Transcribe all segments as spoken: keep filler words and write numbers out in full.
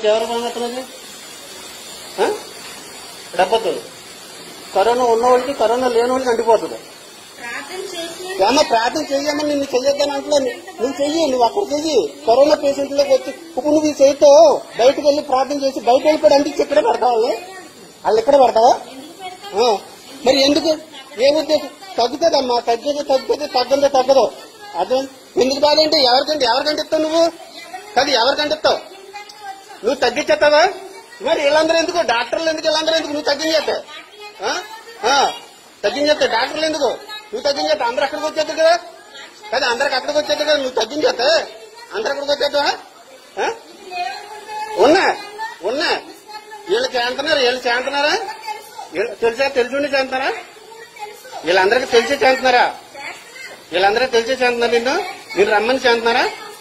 నీకెవరు భయపెడుతున్నది? డబ్బతో corona ఉన్న వాళ్ళకి corona లేని వాళ్ళకి అంటిపోతుంది. ఏమన్నా ప్రార్థన చెయ్యమని నిన్ను చెయ్యొద్దని అంటున్నా. నువ్వు చెయ్యి, నువ్వు అక్కడ చెయ్యి. కరోనా పేషెంట్లోకి వచ్చి ఇప్పుడు నువ్వు ఈ చేయితో బయటకు వెళ్ళి ప్రార్థన చేసి బయట వెళ్ళిపోయి అంటించి ఇక్కడే పెడతావా? వాళ్ళు వాళ్ళు ఇక్కడే పెడతావా? మరి ఎందుకు? ఏ ఉద్దేశం? తగ్గుతుందమ్మా, తగ్గేది తగ్గుతుంది, తగ్గందో తగ్గదు. అదే ఎందుకు బాధంటే ఎవరికంటే ఎవరికంటే ఇస్తావు నువ్వు? కాదు ఎవరికంటే ఇస్తావు? నువ్వు తగ్గించేస్తావా? మరి వీళ్ళందరూ ఎందుకు? డాక్టర్లు ఎందుకు? వీళ్ళందరూ ఎందుకు? నువ్వు తగ్గించేస్తా తగ్గించేస్తా డాక్టర్లు ఎందుకు? నువ్వు తగ్గించేస్తా అందరు అక్కడికి వచ్చేద్దు కదా. కదా అందరికి అక్కడికి వచ్చేద్దు కదా. నువ్వు తగ్గించేస్తా అందరు అక్కడికి వచ్చేద్దా? ఉన్నా ఉన్నా వీళ్ళు చేస్తున్నారు, వీళ్ళు చేస్తున్నారా? తెలిసా తెలుసుండి చేస్తున్నారా? వీళ్ళందరికీ తెలిసి చేస్తున్నారా? వీళ్ళందరికీ తెలిసి చేస్తున్నారు. నిన్ను మీరు రమ్మని చేస్తున్నారా?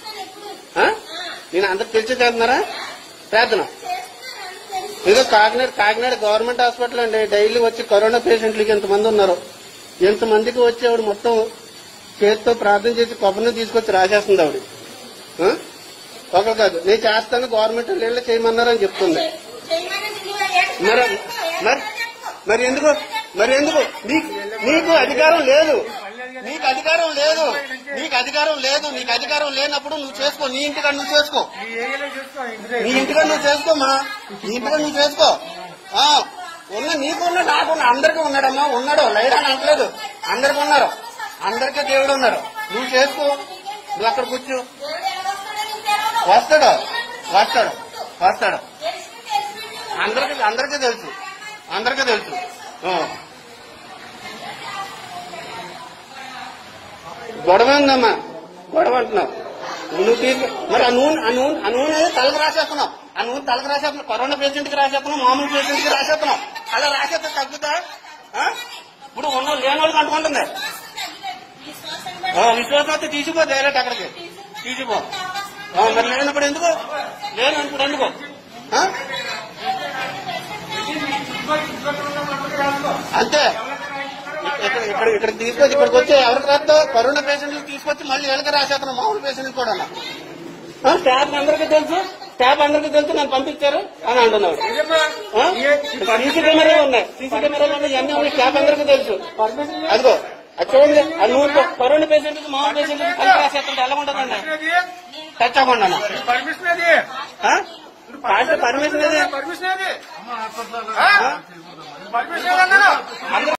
నేను అందరికి తెలిసి చేస్తున్నారా? ప్రార్థన ఇదో కాకినాడ కాకినాడ గవర్నమెంట్ హాస్పిటల్ అండి. డైలీ వచ్చి కరోనా పేషెంట్లకి ఎంతమంది ఉన్నారు, ఎంతమందికి వచ్చి ఆవిడ మొత్తం చేతితో ప్రార్థన చేసి కొబ్బరిని తీసుకొచ్చి రాసేస్తుంది ఆవిడ. ఒకరు కాదు, నేను చేస్తాను గవర్నమెంట్ నీళ్ళు చేయమన్నారని చెప్తుంది. మరి మరి ఎందుకు మరి ఎందుకు నీకు అధికారం లేదు? నీకు అధికారం లేదు నీకు అధికారం లేదు నీకు అధికారం లేనప్పుడు నువ్వు చేసుకో. నీ ఇంటికాడ నువ్వు చేసుకో. నీ ఇంటికాడ నువ్వు చేసుకోమా. నీ ఇంటికాడ నువ్వు చేసుకో. ఉన్న నీకున్న నాకున్న అందరికీ ఉన్నాడమ్మా. ఉన్నాడు లేడని అంటలేదు. అందరికీ ఉన్నారు. అందరికీ దేవుడు ఉన్నారు. నువ్వు చేసుకో. నువ్వు అక్కడ కూర్చో. వస్తాడు వస్తాడు వస్తాడు అందరికి అందరికీ తెలుసు అందరికీ తెలుసు. గొడవ ఉందమ్మా. గొడవ అంటున్నావు నువ్వు తీసు. మరి ఆ నూనె ఆ నూనె ఆ నూనె తలకు రాసేస్తున్నావు. ఆ నూనె తలకు రాసేస్తున్నావు. కరోనా పేషెంట్ కి రాసేస్తున్నావు, మామూలు పేషెంట్ కి రాసేస్తున్నావు. అలా రాసేస్తే తగ్గుతా? ఇప్పుడు ఉన్న లేని వాళ్ళకి అంటుకుంటుంది. విశ్వాసం అయితే తీసిపో డైరెక్ట్ అక్కడికి తీసిపో. మరి లేనప్పుడు ఎందుకు? లేనప్పుడు ఎందుకు? అంతే. ఇక్కడ ఇక్కడ ఇక్కడికి తీసుకొచ్చి ఇక్కడికి వచ్చి ఎవరికి రాస్తావు? కరోనా పేషెంట్లు తీసుకొచ్చి మళ్ళీ వీళ్ళకి రాసేస్తున్నాం, మామూలు పేషెంట్లు కూడా. స్టాఫ్ అందరికీ తెలుసు, స్టాఫ్ అందరికీ తెలుసు నన్ను పంపించారు అని అంటున్నాడు. సీసీ కెమెరాలు ఉన్నాయి, సీసీ కెమెరాలు ఉన్నాయి, అన్ని ఉన్నాయి. స్టాఫ్ అందరికీ తెలుసు. అదిగో అది చూడండి. అది నూనె కరోనా పేషెంట్కి మామూలు పేషెంట్కి కలిసి రాసేస్తుంటే ఎలా ఉంటుందండి? టచ్ అవ్వకుండా పర్మిషన్ అది పర్మిషన్ అది